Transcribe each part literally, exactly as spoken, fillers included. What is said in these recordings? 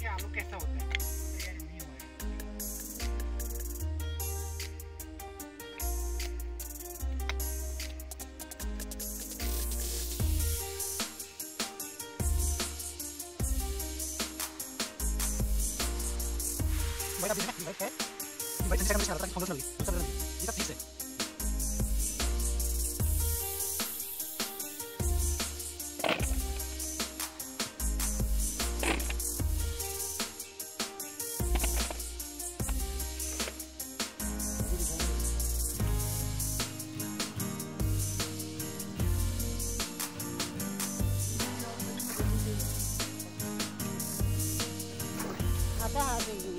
कि आलू कैसा होता है। तैयारी नहीं हुआ है। भाई अभी है भाई है भाई जैसे करना चाहता है फाउंडेशन लगी दूसरा लगी ये सब ठीक है। आता आ गई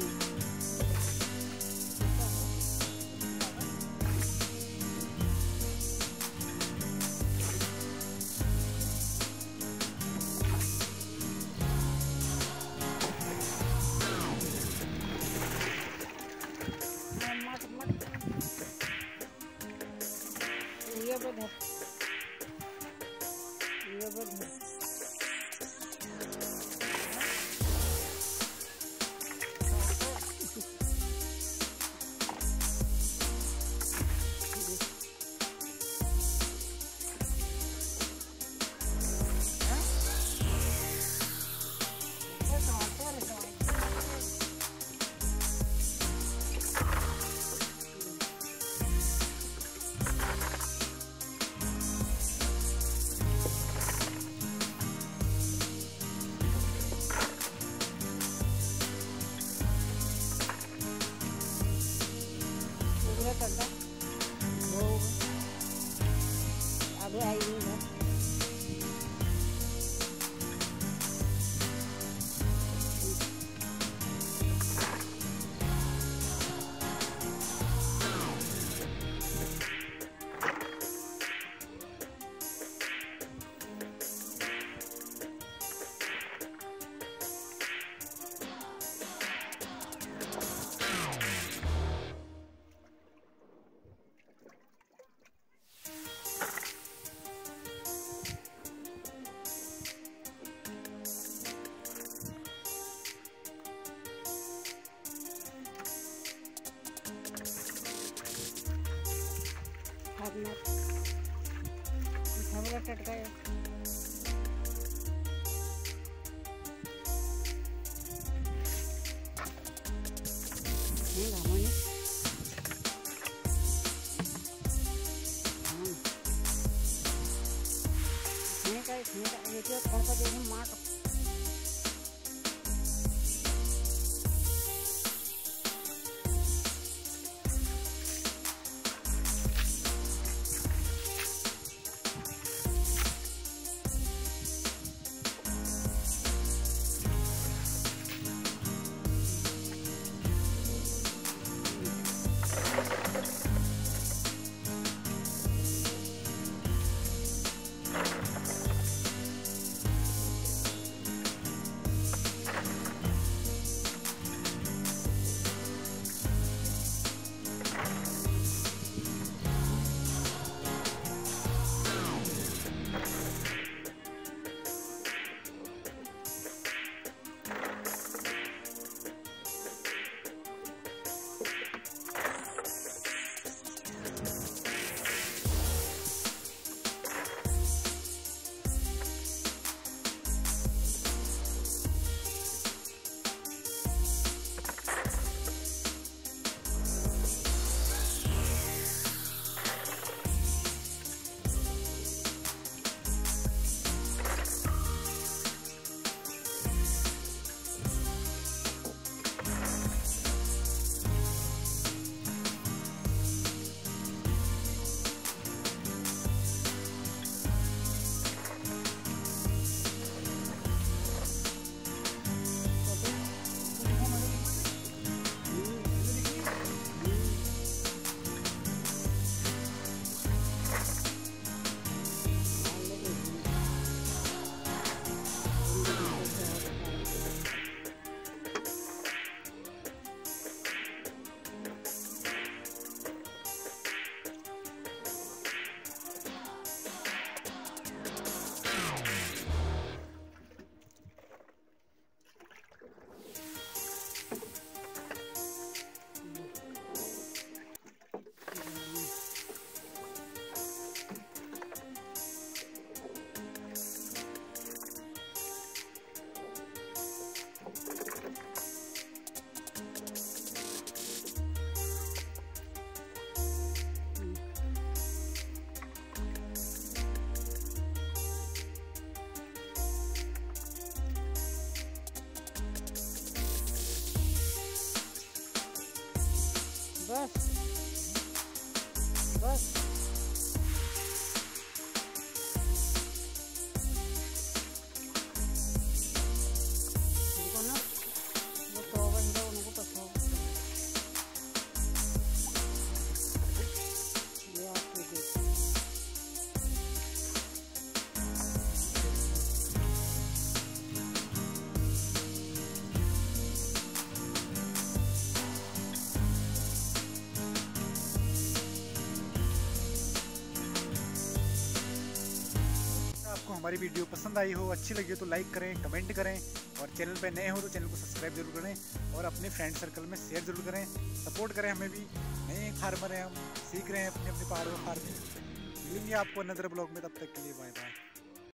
ये बड़ा ये बड़ा करता वो अभी आई नहीं है। टटका है नहीं घामोनी नहीं का नहीं का ये तो कौन सा देखो मार हमारी वीडियो पसंद आई हो, अच्छी लगी हो तो लाइक करें, कमेंट करें और चैनल पे नए हो तो चैनल को सब्सक्राइब जरूर करें और अपने फ्रेंड सर्कल में शेयर जरूर करें। सपोर्ट करें हमें भी, नए फार्मर हैं हम, सीख रहे हैं अपने अपने पहाड़ों में फार्मिंग। मिलेंगे आपको नजर ब्लॉग में, तब तक के लिए बाय बाय।